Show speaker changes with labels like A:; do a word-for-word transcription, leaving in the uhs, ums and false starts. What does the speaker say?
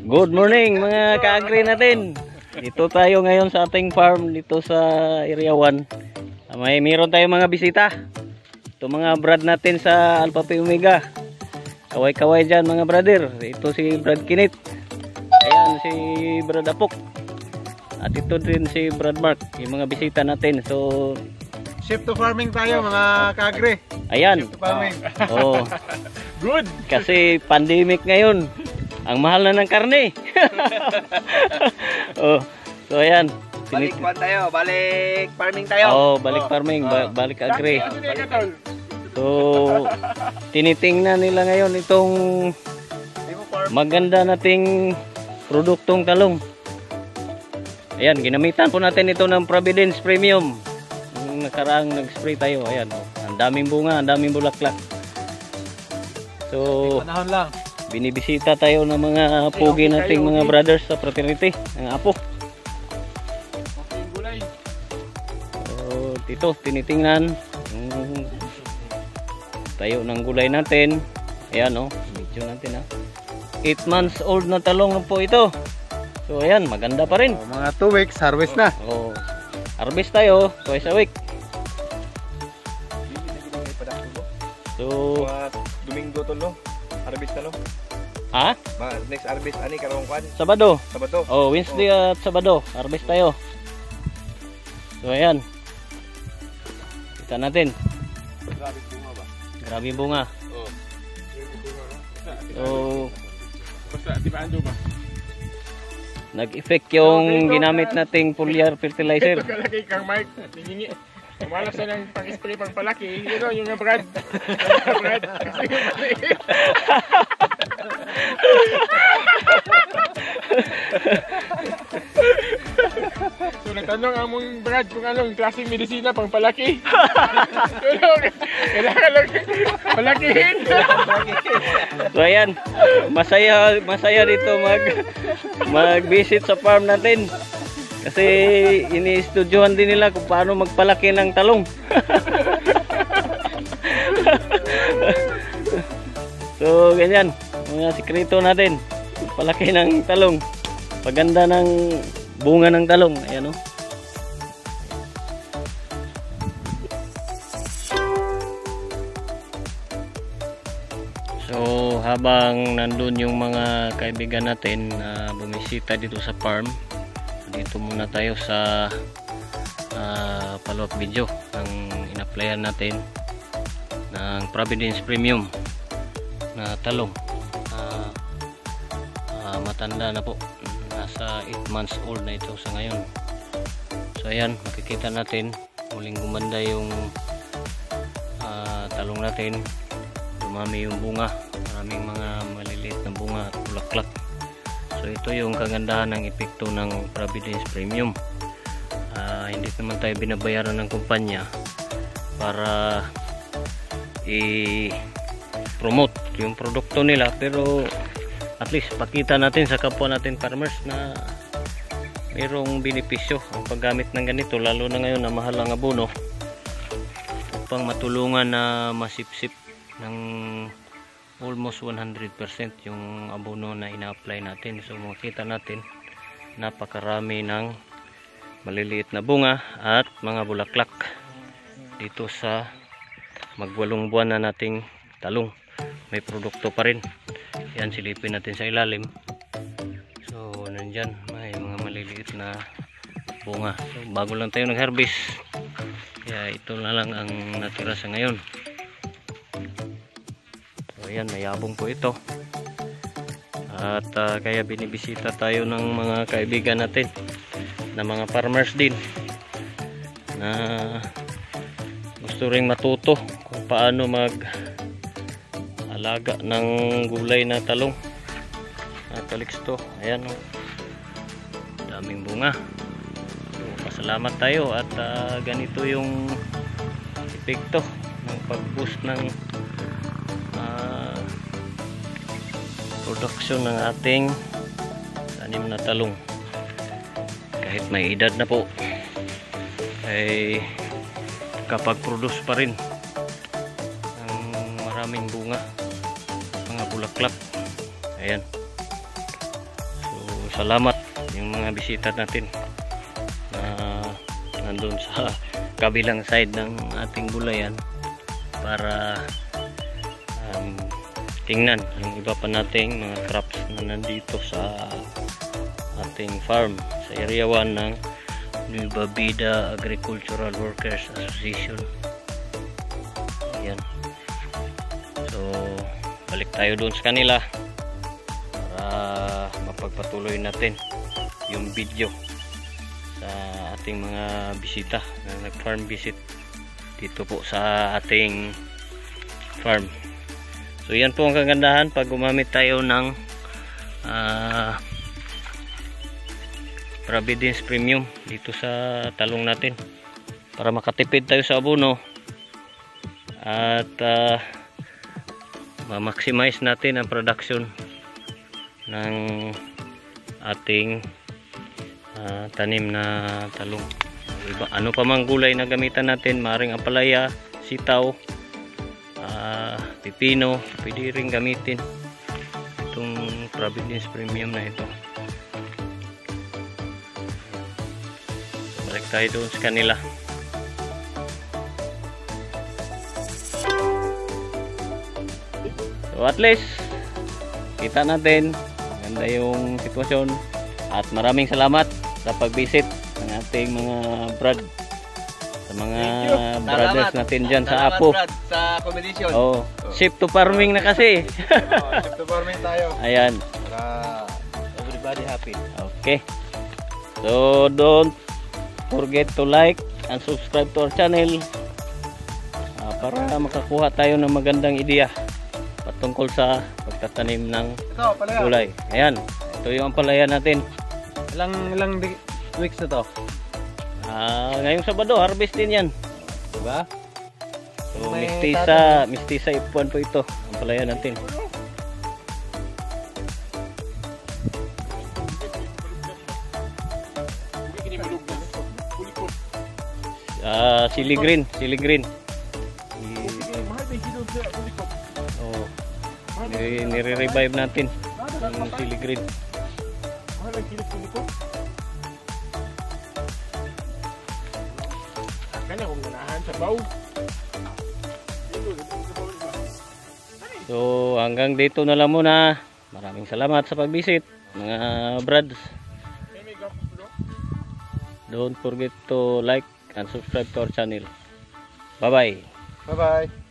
A: Good morning mga ka-agri natin. Dito tayo ngayon sa ating farm dito sa Area one. May meron tayong mga bisita. Ito mga brad natin sa Alpha Phi Omega. Kaway-kaway dyan mga brother. Ito si Brad Kinit. Ayan si Brad Apok. At ito din si Brad Mark. Yung mga bisita natin. So
B: shift to farming tayo mga ka-agri.
A: Ayan.
B: Shift to farming.
A: Oh.
B: Good.
A: Kasi pandemic ngayon. Ang mahal na ng karne. Oh, so ayan.
C: Balik kwan tayo, balik farming tayo.
A: Oh, balik farming, ba balik agri. So, tinitingnan nila ngayon itong maganda nating produktong talong. Ayan, ginamitan po natin ito ng Providence Premium. Yung nakaraang nag-spray tayo, ayan. Oh, ang daming bunga, ang daming bulaklak. So,
B: panahon lang.
A: Binibisita tayo ng mga pugi nating mga brothers sa fraternity, ng apo. So, dito tinitingnan yung tayo ng gulay natin. Ayan oh, video natin ha. eight months old na talong po ito. So ayan, maganda pa rin.
B: Oh, mga two weeks harvest na.
A: Oh, harvest tayo twice a week. So,
C: Domingo to no. Harvest na no.
A: ha?
C: Ma, next harvest ani karong kwan.
A: Sabado.
C: Sabado.
A: Oh, Wednesday oh. At Sabado, harvest tayo. So ayan. Kita natin.
C: Grabe bunga ba?
A: Grabe bunga.
C: Oh.
A: So,
B: basta di ba ando ba?
A: nag-effect yung ginamit nating foliar fertilizer.
D: Ito kalaki kang Mike. Hihingi. Malas na ng pang-spray pang palaki. You know, yung Brad. Brad. So natanong ang mong Brad kung anong klaseng medisina pang palaki. Kailangan lang palakihin.
A: So ayan, masaya masaya dito mag mag-visit sa farm natin. Kasi ini-studyohan din nila kung paano magpalaki ng talong. So ganyan, mga sikreto natin. Palaki ng talong. Paganda ng bunga ng talong. Ayan o. So habang nandun yung mga kaibigan natin na bumisita dito sa farm, dito muna tayo sa uh, follow-up video ng in-applyan natin ng Providence Premium na talong. Uh, uh, matanda na po, nasa eight months old na ito sa ngayon. So ayan, makikita natin muling gumanda yung uh, talong natin, dumami yung bunga, maraming mga maliliit na bunga at bulaklak. So ito yung kagandahan ng epekto ng Providence Premium. Uh, hindi naman tayo binabayaran ng kumpanya para i-promote yung produkto nila, pero at least pakita natin sa kapwa natin farmers na mayroong benepisyo ang paggamit ng ganito, lalo na ngayon na mahal ang abono, upang matulungan na masipsip ng almost one hundred percent yung abono na ina-apply natin. So makita natin napakarami ng maliliit na bunga at mga bulaklak dito sa magwalong buwan na nating talong. May produkto pa rin. Yan, silipin natin sa ilalim. So nandyan may mga maliliit na bunga. So bago lang tayo nag-harvest, kaya ito na lang ang natira sa ngayon. Ayan, mayabong po ito. At uh, kaya binibisita tayo ng mga kaibigan natin na mga farmers din na gusto ring matuto kung paano mag alaga ng gulay na talong at kaliksto. Ayan o, daming bunga. So, pasalamat tayo at uh, ganito yung epekto ng pag-boost ng production ng ating tanim na talong. Kahit may edad na po ay kapag produce pa rin ng maraming bunga, mga bulaklak. Ayan. salamat yung mga bisita natin na nandun sa kabilang side ng ating gulayan para um, tingnan yung iba pa nating mga crops na nandito sa ating farm sa area one ng Nueva Vida Agricultural Workers Association. Ayan. So balik tayo doon sa kanila para mapagpatuloy natin yung video sa ating mga bisita na nag-farm visit dito po sa ating farm. So yan po ang kagandahan pag gumamit tayo ng uh, Providence Premium dito sa talong natin para makatipid tayo sa abono at uh, ma-maximize natin ang production ng ating uh, tanim na talong. Iba, ano pa mang gulay na gamitan natin, maring ampalaya, sitaw, uh, pipino, pwede rin gamitin itong Providence Premium na ito. Balik tayo doon sa kanila. So at least kita natin maganda yung sitwasyon at maraming salamat sa pag-visit ng ating mga brad sa mga brothers natin dyan sa Apo.
C: Brad, sa accommodation.
A: Oh, shift to farming na kasi.
B: Oh, shift to farming tayo.
A: Ayan.
B: Para everybody happy.
A: Okay. So don't forget to like and subscribe to our channel uh, para makakuha tayo ng magandang ideya patungkol sa pagtatanim ng
B: Ito, palaya.
A: gulay. Ayan, ito yung ampalaya natin.
B: Ilang, ilang di- weeks na to?
A: Ah, ngayong Sabado, harvest din yan.
B: Diba?
A: So,
B: May
A: mistisa, mistisa ipuan po ito, ampalaya natin. Ah, sili green, sili green. Oh, ni- nire-revive natin yung sili green.
D: Kanya kung ganahan sa baw.
A: So hanggang dito na lang muna. Maraming salamat sa pag-visit mga brads. Don't forget to like and subscribe to our channel. Bye bye.
B: Bye-bye.